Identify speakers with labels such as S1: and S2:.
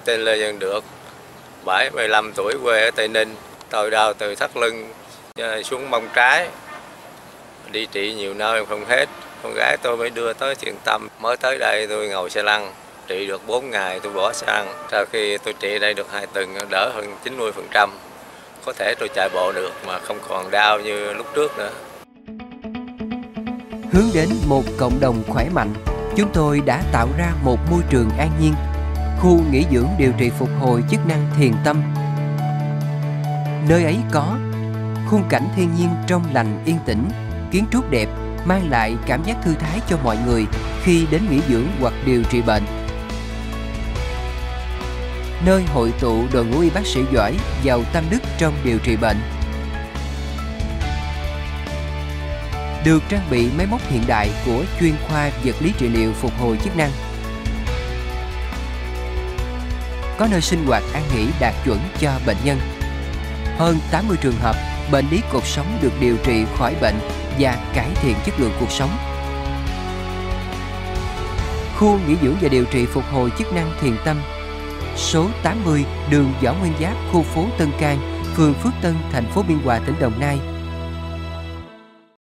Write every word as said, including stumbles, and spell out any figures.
S1: tên Lê Văn Được, bảy mươi lăm tuổi, quê ở Tây Ninh. Tôi đau từ thắt lưng xuống mông trái, đi trị nhiều nơi không hết. Con gái tôi mới đưa tới Thiện Tâm. Mới tới đây tôi ngồi xe lăn, trị được bốn ngày tôi bỏ xe lăn. Sau khi tôi trị đây được hai tuần, đỡ hơn chín mươi phần trăm. Có thể tôi chạy bộ được mà không còn đau như lúc trước nữa.
S2: Hướng đến một cộng đồng khỏe mạnh, chúng tôi đã tạo ra một môi trường an nhiên, khu nghỉ dưỡng điều trị phục hồi chức năng Thiền Tâm. Nơi ấy có khung cảnh thiên nhiên trong lành yên tĩnh, kiến trúc đẹp, mang lại cảm giác thư thái cho mọi người khi đến nghỉ dưỡng hoặc điều trị bệnh. Nơi hội tụ đội ngũ y bác sĩ giỏi, giàu tâm đức trong điều trị bệnh. Được trang bị máy móc hiện đại của chuyên khoa vật lý trị liệu phục hồi chức năng. Có nơi sinh hoạt an nghỉ đạt chuẩn cho bệnh nhân. Hơn tám mươi trường hợp bệnh lý cột sống được điều trị khỏi bệnh và cải thiện chất lượng cuộc sống. Khu nghỉ dưỡng và điều trị phục hồi chức năng Thiền Tâm, số tám mươi đường Võ Nguyên Giáp, khu phố Tân Can, phường Phước Tân, thành phố Biên Hòa, tỉnh Đồng Nai.